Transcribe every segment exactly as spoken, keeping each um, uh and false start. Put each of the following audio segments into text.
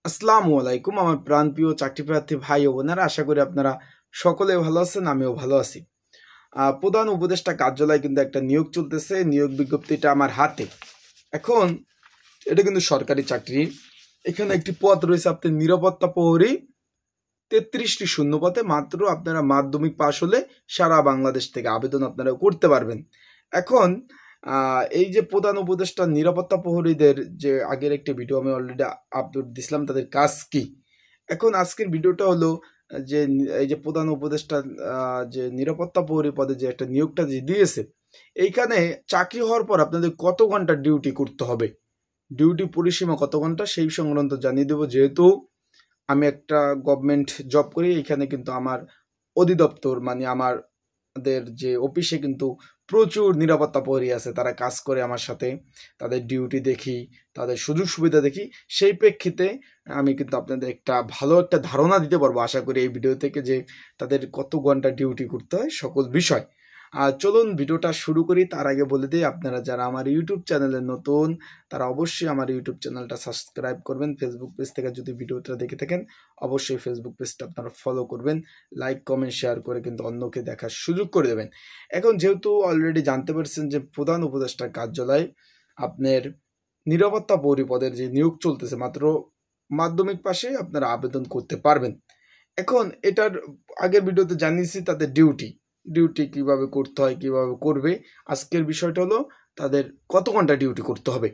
আসসালামু আলাইকুম আমার প্রাণপ্রিয় চাকরি প্রার্থী ভাই ও বোনেরা, আশা করি আপনারা সকলে ভালো আছেন। আমিও ভালো আছি। আহ, প্রধান উপদেষ্টা কার্যালয়ে কিন্তু একটা নিয়োগ চলতেছে। নিয়োগ বিজ্ঞপ্তিটা আমার হাতে। এখন এটা কিন্তু সরকারি চাকরি। এখানে একটি পদ রয়েছে আপনার নিরাপত্তা প্রহরী। তেত্রিশটি শূন্য পদে মাত্র আপনারা মাধ্যমিক পাশ হলে সারা বাংলাদেশ থেকে আবেদন আপনারা করতে পারবেন। এখন আহ, এই যে প্রধান উপদেষ্টা নিরাপত্তা প্রহরীদের যে আগের একটি ভিডিও আমি অলরেডি আপলোড দিছিলাম, তাদের কাজ কি। এখন আজকের ভিডিওটা হলো যে এই যে প্রধান উপদেষ্টা আহ, যে নিরাপত্তা প্রহরী পদে যে একটা নিয়োগটা যে দিয়েছে, এইখানে চাকরি হওয়ার পর আপনাদের কত ঘন্টা ডিউটি করতে হবে, ডিউটি পরিসীমা কত ঘন্টা, সেই সংক্রান্ত জানিয়ে দেবো। যেহেতু আমি একটা গভর্নমেন্ট জব করি, এখানে কিন্তু আমার অধিদপ্তর মানে আমাদের যে অফিসে কিন্তু প্রচুর নিরাপত্তা প্রহরী আছে, তারা কাজ করে আমার সাথে, তাদের ডিউটি দেখি, তাদের সুযোগ সুবিধা দেখি। সেই প্রেক্ষিতে আমি কিন্তু আপনাদের একটা ভালো একটা ধারণা দিতে পারবো আশা করি এই ভিডিও থেকে, যে তাদের কত ঘন্টা ডিউটি করতে হয় সকল বিষয়। আর চলুন ভিডিওটা শুরু করি। তার আগে বলে দিই, আপনারা যারা আমার ইউটিউব চ্যানেলে নতুন তারা অবশ্যই আমার ইউটিউব চ্যানেলটা সাবস্ক্রাইব করবেন। ফেসবুক পেজ থেকে যদি ভিডিওটা দেখে থাকেন অবশ্যই ফেসবুক পেজটা আপনারা ফলো করবেন, লাইক কমেন্ট শেয়ার করে কিন্তু অন্যকে দেখার সুযোগ করে দেবেন। এখন যেহেতু অলরেডি জানতে পারছেন যে প্রধান উপদেষ্টার কার্যালয় আপনার নিরাপত্তা প্রহরী পদের যে নিয়োগ চলতেছে, মাত্র মাধ্যমিক পাশে আপনারা আবেদন করতে পারবেন। এখন এটার আগের ভিডিওতে জানিয়েছি তাদের ডিউটি ডিউটি কিভাবে করতে হয়, কিভাবে করবে। আজকের বিষয়টা হলো তাদের কত ঘন্টা ডিউটি করতে হবে।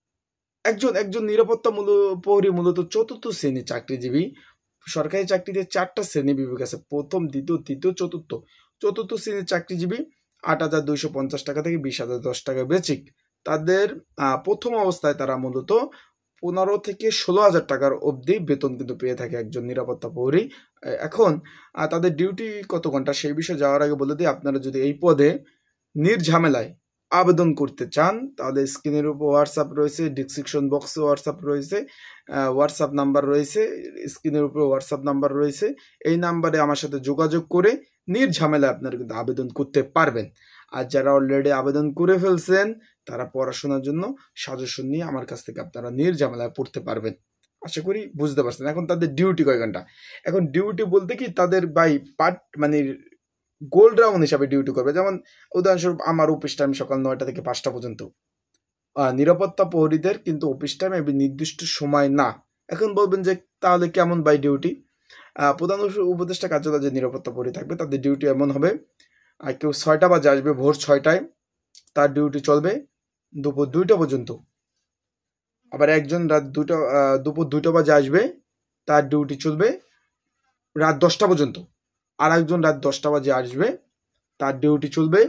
একজন একজন নিরাপত্তা মূল প্রহরী মূলত চতুর্থ শ্রেণীর চাকরিজীবী। সরকারি চাকরিতে চারটা শ্রেণী বিভাগ আছে, প্রথম, দ্বিতীয়, তৃতীয়, চতুর্থ। চতুর্থ শ্রেণীর চাকরিজীবী আট হাজার দুইশো পঞ্চাশ টাকা থেকে বিশ হাজার দশ টাকা বেচিক। তাদের প্রথম অবস্থায় তারা মূলত পনেরো থেকে ষোলো হাজার টাকার অবধি বেতন কিন্তু পেয়ে থাকে একজন নিরাপত্তা প্রহরী। এখন তাদের ডিউটি কত ঘন্টা সেই বিষয়ে যাওয়ার আগে বলে দিই, আপনারা যদি এই পদে নির্ঝামেলায় আবেদন করতে চান তাহলে স্ক্রিনের উপর হোয়াটসঅ্যাপ রয়েছে, ডিসক্রিপশন বক্সে হোয়াটসঅ্যাপ রয়েছে, হোয়াটসঅ্যাপ নাম্বার রয়েছে, স্ক্রিনের উপর হোয়াটসঅ্যাপ নাম্বার রয়েছে। এই নাম্বারে আমার সাথে যোগাযোগ করে নির্ঝামেলায় আপনারা কিন্তু আবেদন করতে পারবেন। আর যারা অলরেডি আবেদন করে ফেলছেন তারা পড়াশোনার জন্য সাজেশন নিয়ে আমার কাছ থেকে আপনারা নির্ঝামেলায় পড়তে পারবেন। আশা করি বুঝতে পারছেন। এখন তাদের ডিউটি কয় ঘন্টা। এখন ডিউটি বলতে কি, তাদের বাই পার্ট মানে গোল্ড রাউন্ড হিসাবে ডিউটি করবে। যেমন উদাহরণস্বরূপ আমার অফিস টাইম সকাল নয়টা থেকে পাঁচটা পর্যন্ত। নিরাপত্তা প্রহরীদের কিন্তু অফিস টাইম এবং নির্দিষ্ট সময় না। এখন বলবেন যে তাহলে কেমন বাই ডিউটি। প্রধান উপদেষ্টা কার্যালয়ে যে নিরাপত্তা প্রহরী থাকবে তাদের ডিউটি এমন হবে, কেউ ছয়টা বাজে আসবে, ভোর ছয়টায় তার ডিউটি চলবে দুপুর দুইটা পর্যন্ত। আবার একজন রাত দুটো দুপুর দুইটা বাজে আসবে, তার ডিউটি চলবে রাত দশটা পর্যন্ত। আর একজন রাত দশটা বাজে আসবে, তার ডিউটি চলবে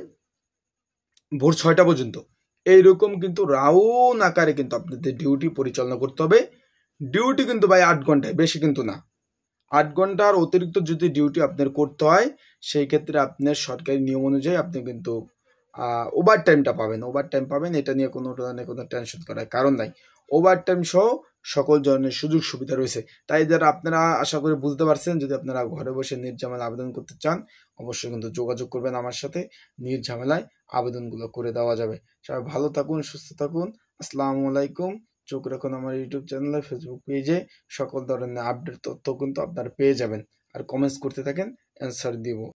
ভোর ছয়টা পর্যন্ত। এইরকম কিন্তু রাউন্ড আকারে কিন্তু আপনাদের ডিউটি পরিচালনা করতে হবে। ডিউটি কিন্তু ভাই আট ঘন্টায়, বেশি কিন্তু না। আট ঘন্টার অতিরিক্ত যদি ডিউটি আপনার করতে হয় সেই ক্ষেত্রে আপনার সরকারি নিয়ম অনুযায়ী আপনি কিন্তু ওভার টাইমটা পাবেন, ওভার টাইম পাবেন। এটা নিয়ে কোনো ধরনের কোনো টেনশন করার কারণ নাই। ওভার টাইম সহ সকল ধরনের সুযোগ সুবিধা রয়েছে। তাই যারা আপনারা আশা করি বুঝতে পারছেন, যদি আপনারা ঘরে বসে নির্ঝামেলা আবেদন করতে চান অবশ্যই কিন্তু যোগাযোগ করবেন আমার সাথে, নির্ঝামেলায় আবেদনগুলো করে দেওয়া যাবে। সবাই ভালো থাকুন, সুস্থ থাকুন। আসসালামু আলাইকুম। চোখ রাখুন আমার ইউটিউব চ্যানেলে, ফেসবুক পেজে সকল ধরনের আপডেট তথ্য কিন্তু আপনারা পেয়ে যাবেন। আর কমেন্টস করতে থাকেন, অ্যান্সার দিব।